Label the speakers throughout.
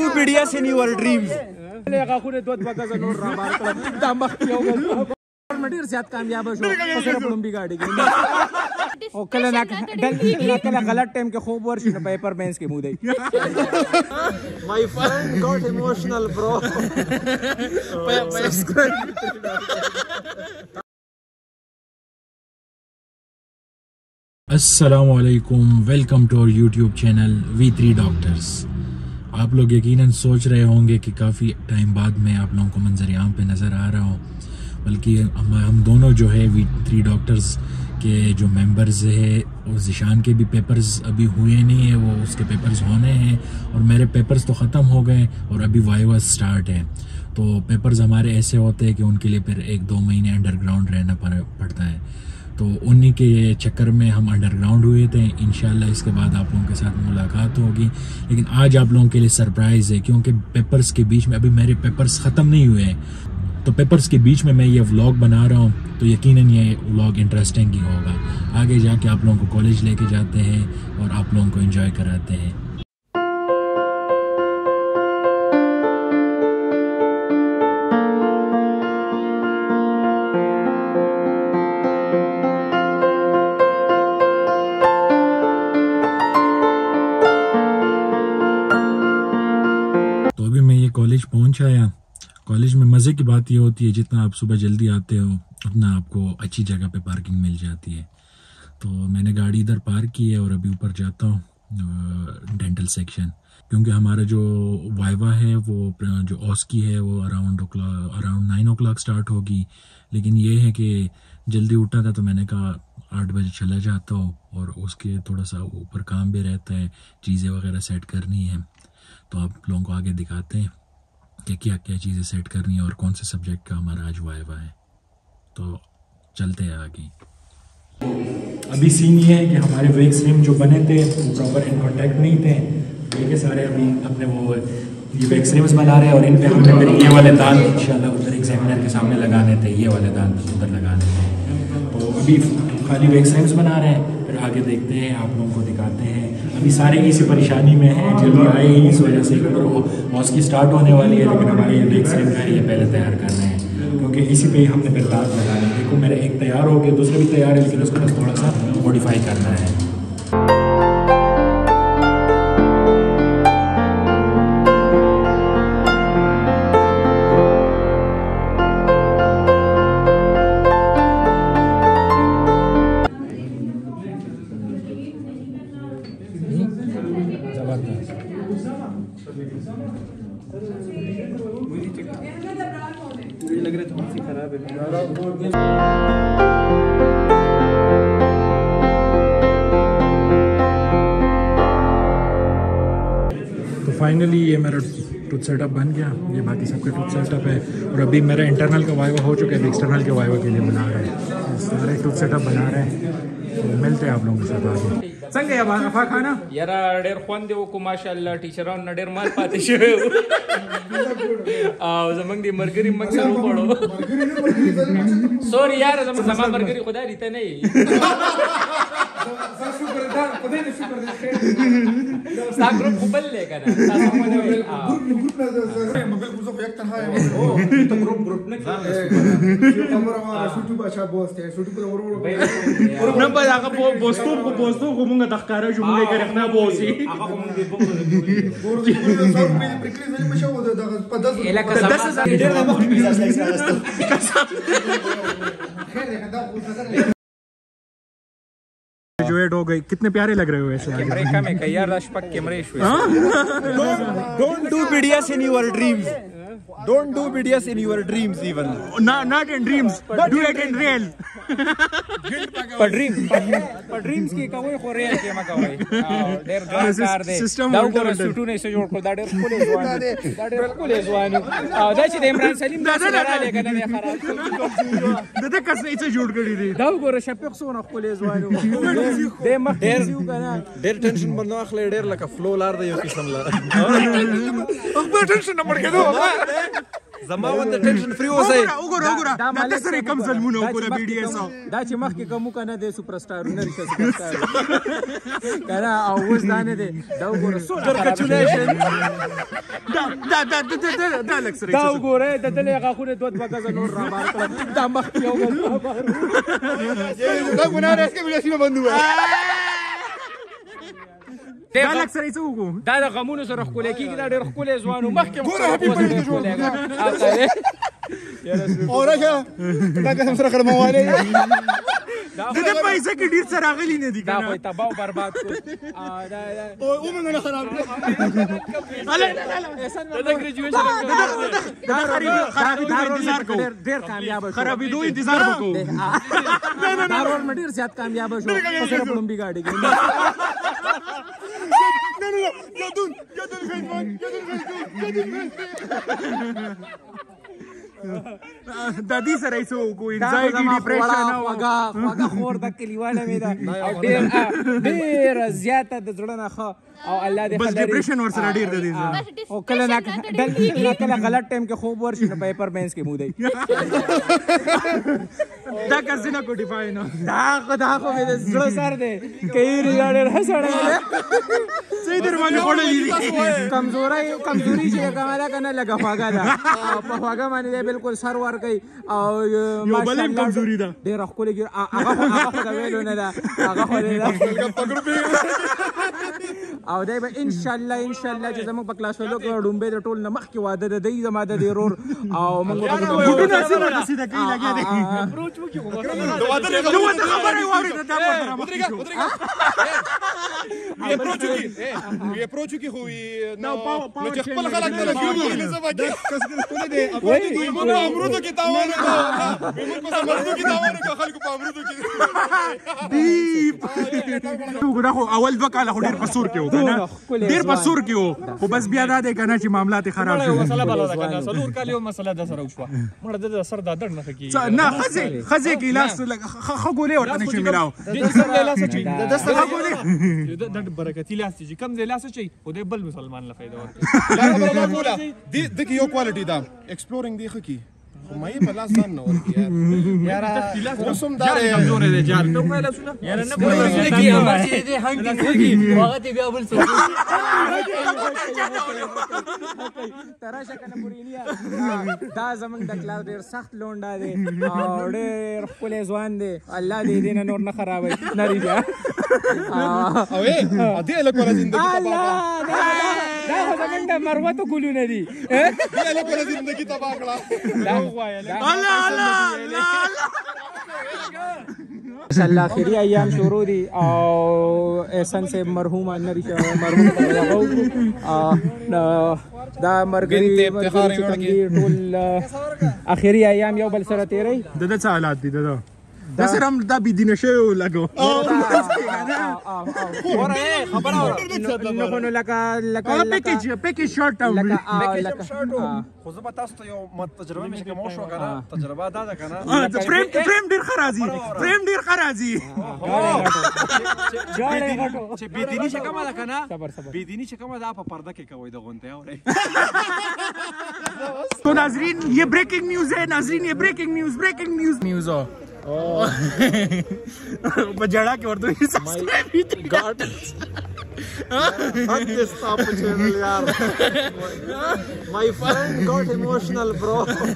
Speaker 1: do BDS in your dreams.
Speaker 2: ډیر زیات کامیاب شو سره پلمبي گاډي کې او کله نه کله غلط ټایم کې خوب ورشي نو پیپر بینس کې مودای
Speaker 1: My friend got emotional, bro.
Speaker 3: अस्सलामु अलैकुम, welcome to our YouTube channel V3 doctors. आप लोग यकीनन सोच रहे होंगे कि काफ़ी टाइम बाद मैं आप लोगों को मंजर-ए-आम पे नज़र आ रहा हूँ, बल्कि हम दोनों जो है V3 डॉक्टर्स के जो मेंबर्स है वो ज़िशान के भी पेपर्स अभी हुए नहीं है, वो उसके पेपर्स होने हैं और मेरे पेपर्स तो ख़त्म हो गए और अभी वाइवा स्टार्ट है। तो पेपर्स हमारे ऐसे होते हैं कि उनके लिए फिर 1-2 महीने अंडरग्राउंड रहना पड़ता है। तो उन्हीं के चक्कर में हम अंडरग्राउंड हुए थे। इंशाल्लाह इसके बाद आप लोगों के साथ मुलाकात होगी, लेकिन आज आप लोगों के लिए सरप्राइज़ है क्योंकि पेपर्स के बीच में अभी मेरे पेपर्स ख़त्म नहीं हुए हैं। तो पेपर्स के बीच में मैं ये व्लॉग बना रहा हूँ, तो यकीनन ये व्लॉग इंटरेस्टिंग ही होगा। आगे जाके आप लोगों को कॉलेज लेके जाते हैं और आप लोगों को एंजॉय कराते हैं। तो अभी मैं ये कॉलेज पहुँच आया। कॉलेज में मज़े की बात ये होती है, जितना आप सुबह जल्दी आते हो उतना आपको अच्छी जगह पे पार्किंग मिल जाती है। तो मैंने गाड़ी इधर पार्क की है और अभी ऊपर जाता हूँ डेंटल सेक्शन, क्योंकि हमारा जो वाइवा है वो जो ऑस की है वो अराउंड 9 o'clock स्टार्ट होगी। लेकिन ये है कि जल्दी उठा था तो मैंने कहा 8 बजे चला जाता हूँ और उसके थोड़ा सा ऊपर काम भी रहता है, चीज़ें वगैरह सेट करनी है। तो आप लोगों को आगे दिखाते हैं कि क्या क्या चीज़ें सेट करनी है और कौन से सब्जेक्ट का हमारा आज वाइवा है। तो चलते हैं आगे। अभी सीन ये है कि हमारे वेक्स रिम जो बने थे वो प्रॉपर इन कॉन्टैक्ट नहीं थे, ये के सारे अभी अपने वो ये वेक्स रिम्स बना रहे हैं और इन पे हमने फिर ये वाले दांत इंशाल्लाह उधर एग्जामिनर के सामने लगाने थे, ये वाले दांत उधर लगाने थे। तो अभी खाली वेक्स रिम्स बना रहे हैं, फिर आगे देखते हैं, आप लोगों को दिखाते हैं। अभी सारे इसी परेशानी में हैं, जल्दी आए ही इस वजह से उसकी स्टार्ट होने वाली है, लेकिन हमारे ये वेक्स रिम है ये पहले तैयार कर रहे हैं क्योंकि इसी पे ही हमने फिर दांत लगाने। देखो मेरा एक तैयार हो गया, दूसरे भी तैयार है, लेकिन उसको बस थोड़ा सा मॉडिफाई करना है।
Speaker 2: लग रहा है थोड़ी सी खराब है।
Speaker 3: तो फाइनली ये मेरा टूथ सेटअप बन गया, ये बाकी सबका टूथ सेटअप है और अभी मेरा इंटरनल का वाइवा हो चुका है, एक्सटर्नल के वाइवा के लिए बना रहे हैं, सारे टूथ सेटअप बना रहे हैं। तो मिलते हैं आप लोगों के साथ आगे।
Speaker 2: څنګه یا افا خانه یاره ډېر خوند دی وکړو ماشاءالله، ټیچرانو نه ډېر مال پاتې شوی او زمونږ د ملګري موږ سره وخوړو سوري یاره زما ملګري خدای دې ته نه یې ستا ګروپ خو بل دی که نه نه به هغه بوستوب خو مونږ ته ښکاره شو، مونږ یې که رښنا بوسي
Speaker 3: ग्रेजुएट हो गई। कितने प्यारे लग रहे हो ऐसे।
Speaker 2: कैमरे कम है यार, राशपक कैमरे शो।
Speaker 1: Don't do BDS in your dreams. Don't do BDS in your dreams even.
Speaker 3: Not in dreams, do it in real.
Speaker 2: Dreams की कोई खो रियल के मका होई ډېر ګران کار دی دا وګوره سټونه یې جوړ کړ دا ډېر خپل ځوان دا ډېر خپل ځوان دا چې د عمران سلیم دا راغلی کنه نه خراب
Speaker 3: دا کس نه څه جوړ کړی دی
Speaker 2: دا وګوره شفیق سونه خپل ځوان د مخ یو کنه
Speaker 1: ډېر ټینشن باندې اخلي ډېر لکه فلو لار دی یو قسم لا
Speaker 3: خپل ټینشن نه مړ کېدو
Speaker 1: زما ونده ټینشن فری اوسئ.
Speaker 3: وګوره دا سره کم ظلمونه وکړه بي ډي اس
Speaker 2: دا چې مخکې کوم کنه د سوپر سٹار نه ریښه سوپر سٹار کنه او اوس دا نه دی دا وګوره
Speaker 1: کنګریچولیشن.
Speaker 3: دا لک سره
Speaker 2: دا وګوره د دلې غاخونه دوت بګه نور را بار کړ دا مخکې یو غل
Speaker 1: دا ګناه راځي چې ملي بندو
Speaker 2: دا لک سره څه وګو دا د غمونو سره خولې کیږي دا ډېر خولې ځوانو مخکې
Speaker 1: ګوره هپی بردې جوړ اورګه دا کوم سره خرمواله
Speaker 3: د پیسې کې ډیر سره غلي نه دي
Speaker 2: دا خو تباہ او برباد کو دا
Speaker 1: او موږ نه خراب
Speaker 2: دا ګریجویشن
Speaker 3: دا خرابېدو انتظار کوو
Speaker 2: ډېر کامیاب شو
Speaker 3: خرابېدو انتظار وکړو
Speaker 2: دا رول ډېر زیات کامیاب شو په سره پلمبي گاډي کې
Speaker 1: یادون فیسبوک
Speaker 3: د دې سره یې څه وکړو انزایټي ډیپریشن او
Speaker 2: هغه خور د کلیواله مې ده او ډېر زیاته د زړه نه ښه او الله دې
Speaker 3: بس ډیپریشن ور سره ډېر د دې
Speaker 2: او کله نه کله غلط ټایم کې خوب ورشي نو پیپر بینس کې مو دی
Speaker 3: دا کزینه کوټیفای نو
Speaker 2: دا خو مې د زړه سر دی کئی ریاړر هسړې
Speaker 3: صحیح در باندې خړلې
Speaker 2: کمزوري چې کماله کنه لګه خواګه ده په خواګه باندې بالکل سر ور کوي او
Speaker 3: یو بلم کمزوري ده
Speaker 2: ډېر خپلګي هغه خو دا ویلو نه ده هغه خو دې او دای به ان شاء الله چې زموږ په کلاس ولو کې ډومبه د ټول نمخ کې واده د دې زما د ضرور او موږ
Speaker 3: په سیده کوي لګي دي
Speaker 2: اپروچ وکړو
Speaker 3: نو خبره ووري دا
Speaker 1: اپروچ کی ہوئی نو خپل خلک نه لګي نه زما کې کس نه دی موږ امرودو کې تاوان موږ امرودو کې تاوان خلکو په امرودو کې
Speaker 3: وګوره خو اول دوه کاله ډېر پسور کې وکنه ډېر پسور کې وو خو بس بیا دا دی کنه چې معاملات خراب شو
Speaker 4: مسله بل ده کنه څلور کاله مسله د سره وشو مړه د سر د درد نه کی
Speaker 3: نه خزه کې لاس خګولې ورته نشي ملاو
Speaker 4: د سر لاس چي د سر خګولې د برکتی لاس چي کم ځای لاس چي خو د بل مسلمان له فائدہ ورکړي
Speaker 1: دا خبره کوله د یو کوالټي دا ایکسپلورینګ دی خو کی خو مې په لاس ځان نه ورکی یار اوسم دا
Speaker 4: کمزور دی جال ته ویل سونه یار نه پوهیږي کی امر چې دې هانګ کوي وخت بیا بل څه
Speaker 2: تراشه کنه پورینیا دا زمنګ د کلاس ډېر سخت لونډا دی او ډېر خپل ځوان دی الله دې دې نور نه خرابوي نری بیا
Speaker 1: او دې له کوله زندگی تباہ
Speaker 2: دا زمنګ د مروته ګلونه دي
Speaker 1: دې له کوله زندگی تباہ کړه
Speaker 2: الله خیری ایام شروع دي او احسان سے مرحوم نریشه مرحوم دا مرګري ټول اخیری ایام یو بل سره تیری
Speaker 3: د څه حالات دي دا سره هم دا بيدینه شو لګو
Speaker 1: خبره
Speaker 2: نو لکه
Speaker 3: پیکیج شارټ ټرم
Speaker 1: خو زه به تاسو ته یو تجربه مې کوم شو کنه تجربه دا ده کنه
Speaker 3: فریم ډیر خرازي
Speaker 1: چې بيدینی چې کومه ده کنه بيدینی چې کومه ده په پرده کې کوي د غونته اوري
Speaker 3: तो नाजरीन ये ब्रेकिंग न्यूज है ब्रेकिंग न्यूज बजड़ा के Urdu
Speaker 1: My friend got emotional bro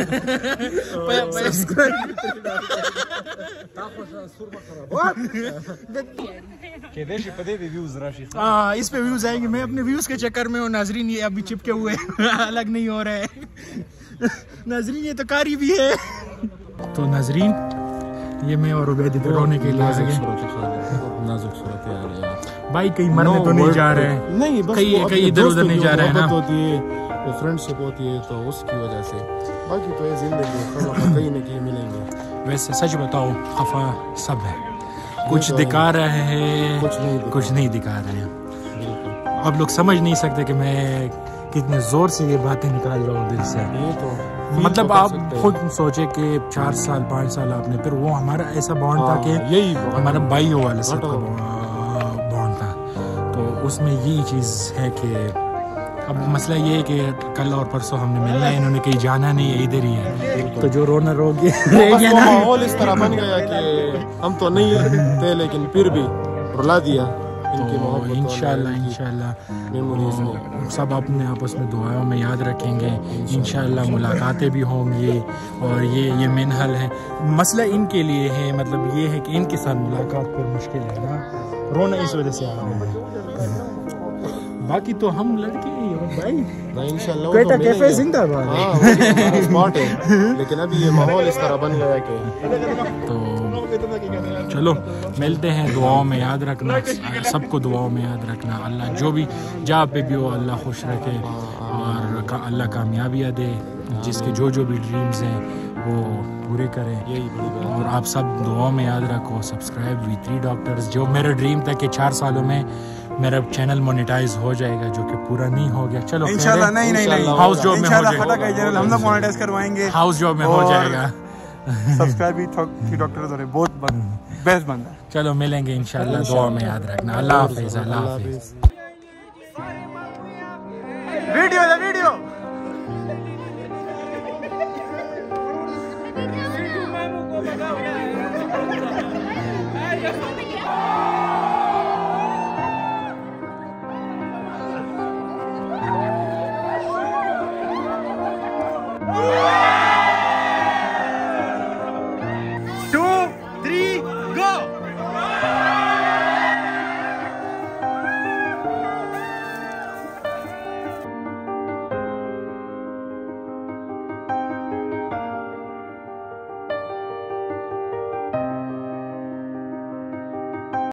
Speaker 3: इस पे व्यूज आएंगे मैं अपने व्यूज के चक्कर में हूँ नाजरीन ये अभी चिपके हुए अलग नहीं हो रहे नाजरीन ये तो कारी भी है तो नाजरीन ये मैं और उबैद इधर रोने के लिए
Speaker 4: नाजुक सूरत है
Speaker 3: भाई कहीं मरने तो नहीं जा रहे हैं
Speaker 4: नहीं
Speaker 3: कहीं इधर उधर नहीं जा रहे हैं ना
Speaker 4: होती है वो फ्रेंडशिप होती है तो उसकी वजह से बाकी तो ये जिंदगी कहीं न कहीं मिलेंगे
Speaker 3: वैसे सच बताओ खफा सब है कुछ दिखा रहे हैं कुछ नहीं दिखा रहे हैं आप लोग समझ नहीं सकते कि मैं कितने जोर से ये बातें निकाल रहा हूँ दिल से
Speaker 4: ये तो
Speaker 3: मतलब आप खुद सोचे कि 4 साल 5 साल आपने फिर वो हमारा ऐसा बॉन्ड था कि
Speaker 4: यही
Speaker 3: हमारा भाइयों वाले साथ का बॉन्ड था तो उसमें यही चीज़ है कि अब मसला ये है कि कल और परसों हमने मिलना है, इन्होंने कहीं जाना नहीं है, इधर ही है। तो जो रोना रोगी
Speaker 1: माहौल इस तरह बन गया कि हम तो नहीं थे लेकिन फिर भी रुला दिया।
Speaker 3: तो इंशाल्लाह सब अपने आपस में दुआओं में याद रखेंगे। इंशाल्लाह मुलाकातें भी होंगी और ये मेनहल है। मसला इनके लिए है, मतलब ये है कि इनके साथ मुलाकात पर मुश्किल है ना, रोना इस वजह से आ रहा है। बाकी तो हम लड़के ही हैं भाई,
Speaker 1: इंशाल्लाह
Speaker 3: कोयटा कैफे जिंदाबाद
Speaker 1: है, स्पॉट है। लेकिन अभी ये माहौल इस तरह बन गया कि
Speaker 3: तो चलो मिलते हैं। दुआओं में याद रखना, सबको दुआओं में याद रखना। अल्लाह जो भी जहाँ पे भी हो अल्लाह खुश रखे और अल्लाह कामयाबियाँ दे, जिसके जो भी ड्रीम्स हैं वो पूरे करें।
Speaker 1: यही बड़ी बात।
Speaker 3: और आप सब दुआओं में याद रखो। Subscribe V3 doctors. जो मेरा ड्रीम था कि 4 सालों में मेरा चैनल मोनेटाइज हो जाएगा, जो कि पूरा नहीं हो गया। चलो
Speaker 5: इंशाल्लाह नहीं
Speaker 3: हाउस जॉब में हो जाएगा,
Speaker 5: हम लोग मोनेटाइज करवाएंगे,
Speaker 3: हाउस जॉब में हो जाएगा।
Speaker 5: सब्सक्राइब भी डॉक्टर बहुत बेस्ट बंदा।
Speaker 3: चलो मिलेंगे इंशाल्लाह, दुआ में याद रखना। अल्लाह हाफिज, अल्लाह हाफिज।
Speaker 5: वीडियो